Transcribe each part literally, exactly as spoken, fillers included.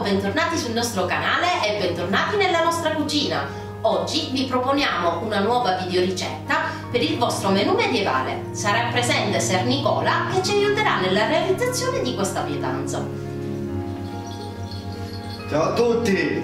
bentornati sul nostro canale e bentornati nella nostra cucina. Oggi vi proponiamo una nuova videoricetta per il vostro menù medievale. Sarà presente Ser Nicola che ci aiuterà nella realizzazione di questa pietanza. Ciao a tutti!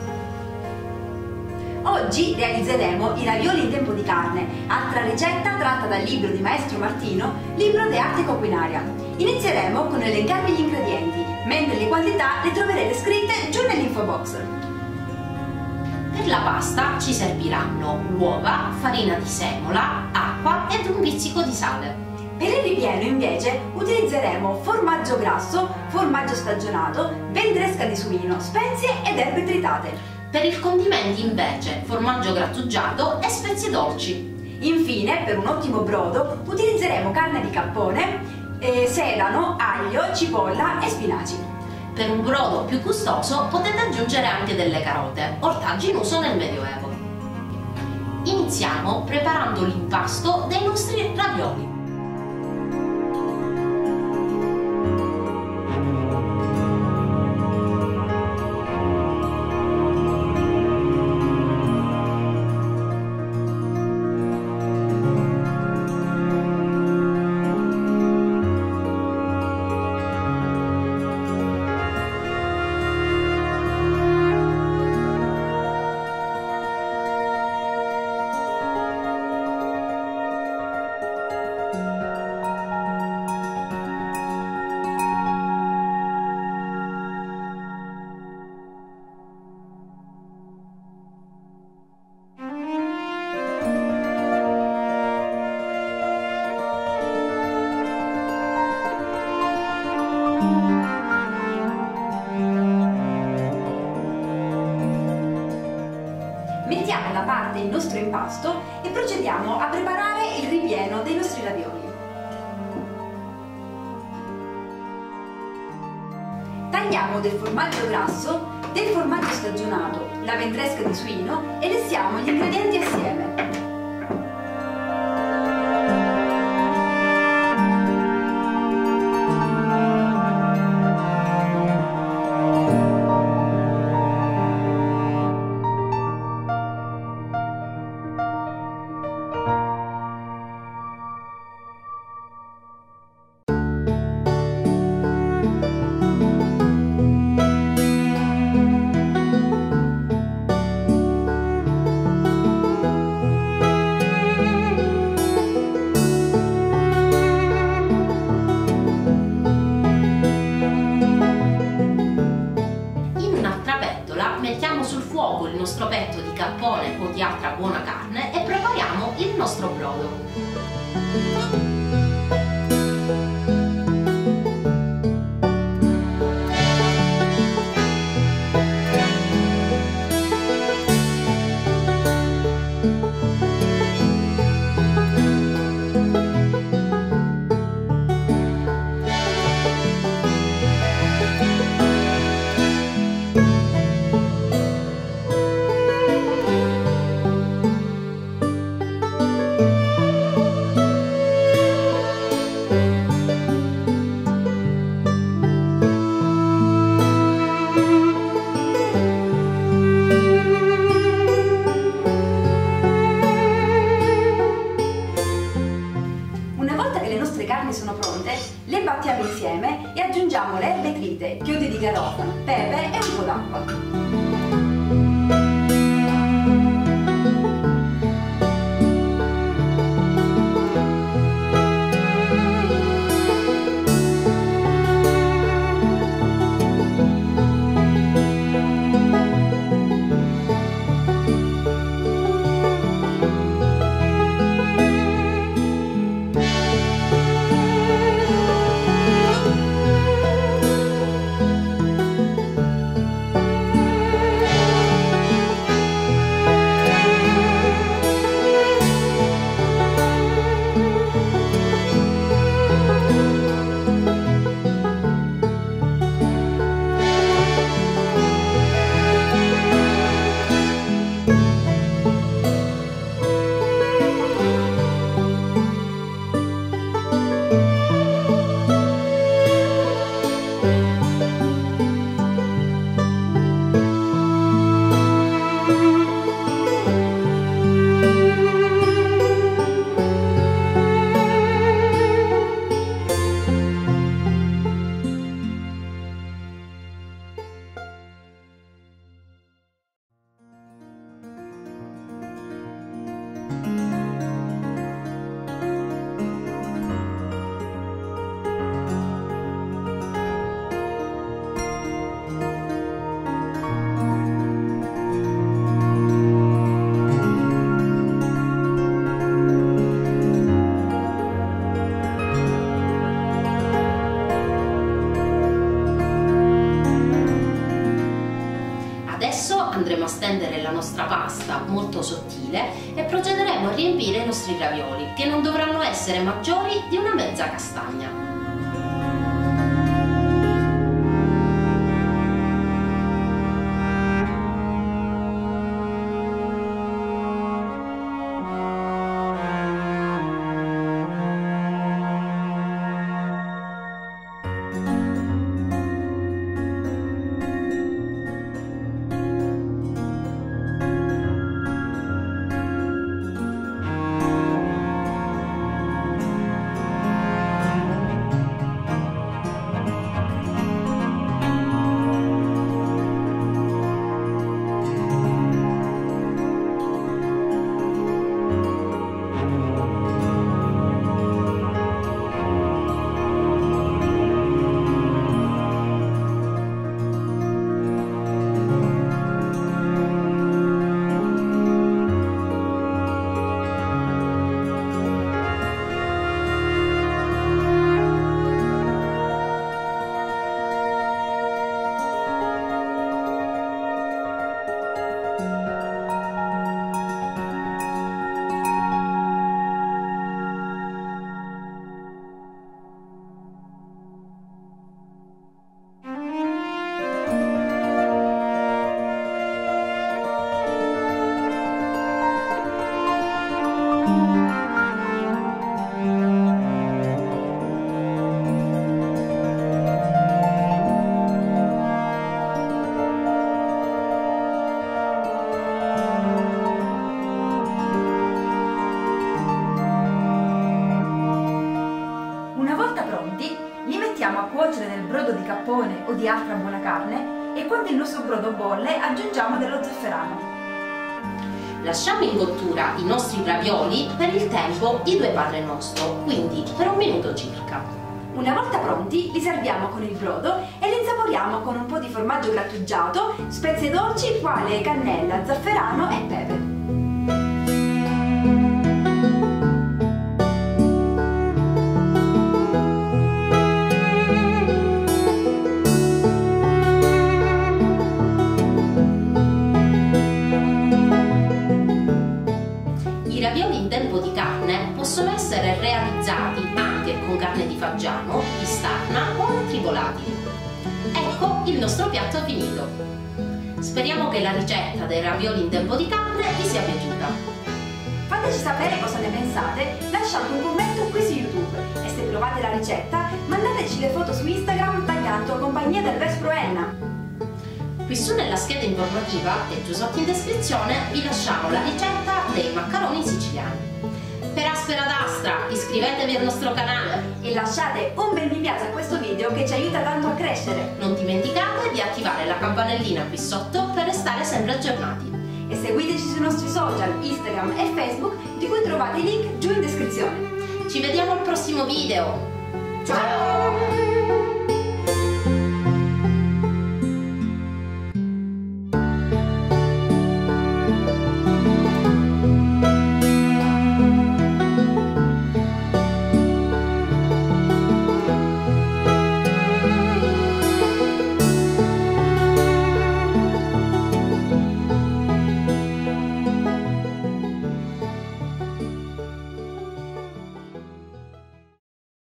Oggi realizzeremo i ravioli in tempo di carne, altra ricetta tratta dal libro di Maestro Martino, Libro di Arte Culinaria. Inizieremo con elencarvi gli ingredienti, mentre le quantità le troverete scritte giù nell'info box. Per la pasta ci serviranno uova, farina di semola, acqua ed un pizzico di sale. Per il ripieno invece utilizzeremo formaggio grasso, formaggio stagionato, ventresca di suino, spezie ed erbe tritate. Per i condimenti invece formaggio grattugiato e spezie dolci. Infine, per un ottimo brodo utilizzeremo carne di cappone, eh, sedano, aglio, cipolla e spinaci. Per un brodo più gustoso potete aggiungere anche delle carote, ortaggi in uso nel Medioevo. Iniziamo preparando l'impasto dei nostri ravioli. Mettiamo da parte il nostro impasto e procediamo a preparare il ripieno dei nostri ravioli. Tagliamo del formaggio grasso, del formaggio stagionato, la ventresca di suino e lessiamo gli ingredienti assieme. Mettiamo sul fuoco il nostro petto di cappone o di altra buona carne e prepariamo il nostro brodo. Sono pronte, le battiamo insieme e aggiungiamo le erbe trite, chiodi di garofano, pepe e un po' d'acqua. pasta molto sottile e procederemo a riempire i nostri ravioli, che non dovranno essere maggiori di una mezza castagna. A cuocere nel brodo di cappone o di altra buona carne e quando il nostro brodo bolle aggiungiamo dello zafferano. Lasciamo in cottura i nostri ravioli per il tempo di due Padre Nostro, quindi per un minuto circa. Una volta pronti li serviamo con il brodo e li insaporiamo con un po' di formaggio grattugiato, spezie dolci quali cannella, zafferano e pepe. I ravioli in tempo di carne possono essere realizzati anche con carne di fagiano, di starna o altri volatili. Ecco, il nostro piatto è finito. Speriamo che la ricetta dei ravioli in tempo di carne vi sia piaciuta. Fateci sapere cosa ne pensate lasciando un commento qui su YouTube e se provate la ricetta mandateci le foto su Instagram taggando Compagnia del Vespro Enna. Qui su nella scheda informativa e giù sotto in descrizione vi lasciamo la ricetta dei maccheroni siciliani. Per Aspera d'Astra iscrivetevi al nostro canale e lasciate un bel mi piace a questo video che ci aiuta tanto a crescere. Non dimenticate di attivare la campanellina qui sotto per restare sempre aggiornati. E seguiteci sui nostri social, Instagram e Facebook di cui trovate i link giù in descrizione. Ci vediamo al prossimo video! Ciao!